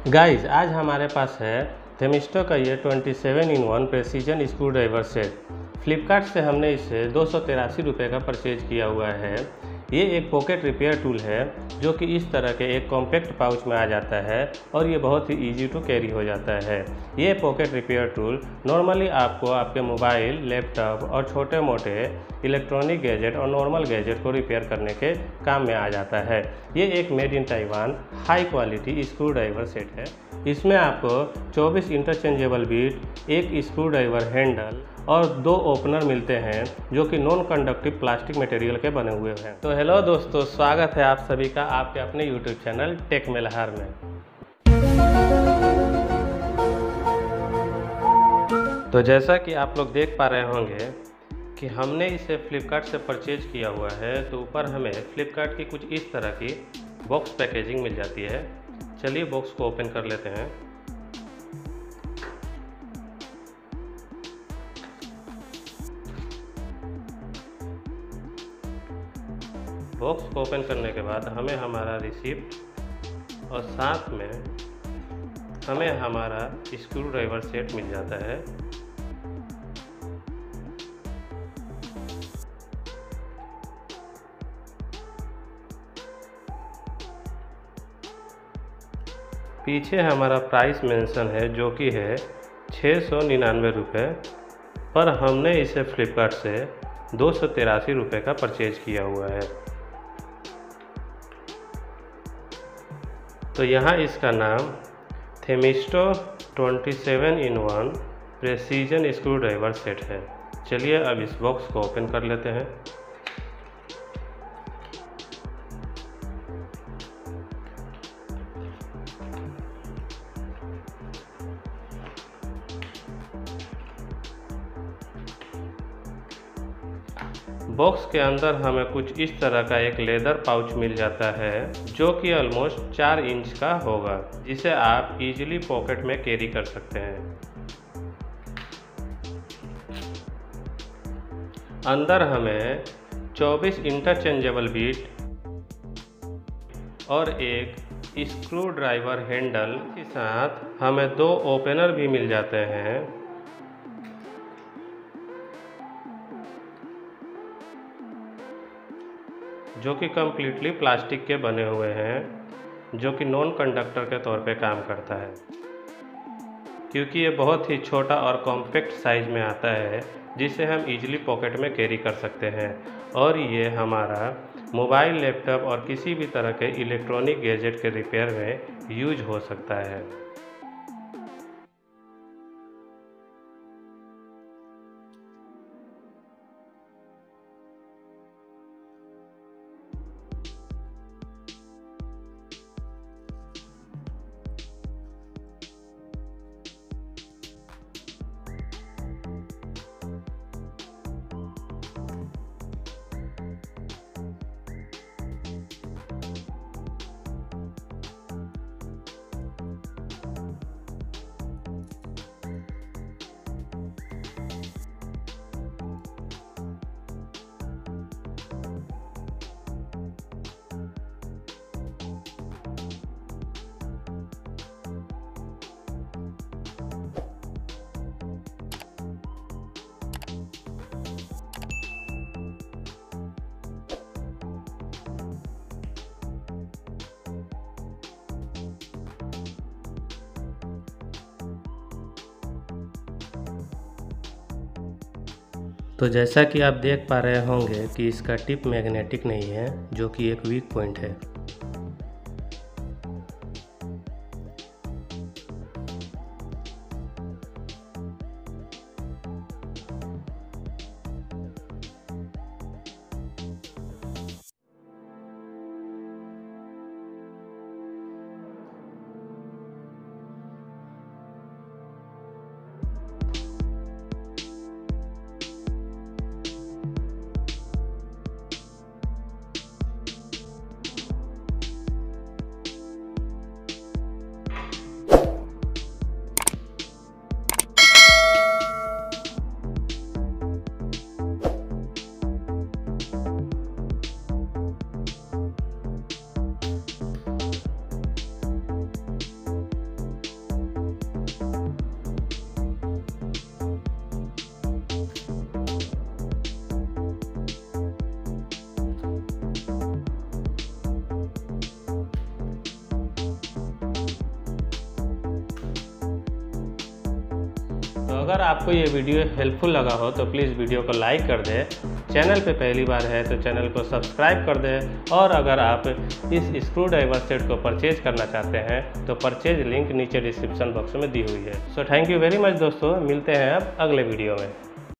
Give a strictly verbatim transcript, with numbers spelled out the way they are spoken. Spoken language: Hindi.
गाइस आज हमारे पास है थेमिस्टो का ये twenty seven in one precision screw driver set. Flipkart से हमने इसे दो सौ तिरासी रुपये का परचेज किया हुआ है। ये एक पॉकेट रिपेयर टूल है जो कि इस तरह के एक कॉम्पैक्ट पाउच में आ जाता है और ये बहुत ही इजी टू कैरी हो जाता है। ये पॉकेट रिपेयर टूल नॉर्मली आपको आपके मोबाइल, लैपटॉप और छोटे मोटे इलेक्ट्रॉनिक गैजेट और नॉर्मल गैजेट को रिपेयर करने के काम में आ जाता है। ये एक made in Taiwan high quality screw driver set है। इसमें आपको चौबीस इंटरचेंजेबल बीट, एक स्क्रू ड्राइवर हैंडल और दो ओपनर मिलते हैं जो कि नॉन कंडक्टिव प्लास्टिक मटेरियल के बने हुए हैं। तो हेलो दोस्तों, स्वागत है आप सभी का आपके अपने यूट्यूब चैनल टेक मेलहार में। तो जैसा कि आप लोग देख पा रहे होंगे कि हमने इसे फ्लिपकार्ट से परचेज किया हुआ है, तो ऊपर हमें फ्लिपकार्ट की कुछ इस तरह की बॉक्स पैकेजिंग मिल जाती है। चलिए बॉक्स को ओपन कर लेते हैं। बॉक्स को ओपन करने के बाद हमें हमारा रिसिप्ट और साथ में हमें हमारा स्क्रू ड्राइवर सेट मिल जाता है। पीछे हमारा प्राइस मेंशन है जो कि है छः सौ निन्यानवे रुपये, पर हमने इसे फ्लिपकार्ट से दो सौ तिरासी रुपये का परचेज किया हुआ है। तो यहाँ इसका नाम Themisto twenty seven in one precision screw driver set है। चलिए अब इस बॉक्स को ओपन कर लेते हैं। बॉक्स के अंदर हमें कुछ इस तरह का एक लेदर पाउच मिल जाता है जो कि ऑलमोस्ट चार इंच का होगा, जिसे आप इजीली पॉकेट में कैरी कर सकते हैं। अंदर हमें चौबीस इंटरचेंजेबल बीट और एक स्क्रू ड्राइवर हैंडल के साथ हमें दो ओपनर भी मिल जाते हैं। जो कि कम्प्लीटली प्लास्टिक के बने हुए हैं, जो कि नॉन कंडक्टर के तौर पे काम करता है, क्योंकि ये बहुत ही छोटा और कॉम्पैक्ट साइज में आता है जिसे हम इजीली पॉकेट में कैरी कर सकते हैं। और ये हमारा मोबाइल, लैपटॉप और किसी भी तरह के इलेक्ट्रॉनिक गैजेट के रिपेयर में यूज हो सकता है। तो जैसा कि आप देख पा रहे होंगे कि इसका टिप मैग्नेटिक नहीं है, जो कि एक वीक पॉइंट है। अगर आपको ये वीडियो हेल्पफुल लगा हो तो प्लीज़ वीडियो को लाइक कर दें, चैनल पे पहली बार है तो चैनल को सब्सक्राइब कर दें, और अगर आप इस स्क्रू ड्राइवर सेट को परचेज करना चाहते हैं तो परचेज लिंक नीचे डिस्क्रिप्शन बॉक्स में दी हुई है। So thank you very much दोस्तों, मिलते हैं अब अगले वीडियो में।